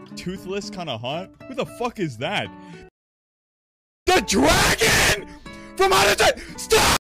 toothless kind of hot? Who the fuck is that? The dragon from Outer Stop!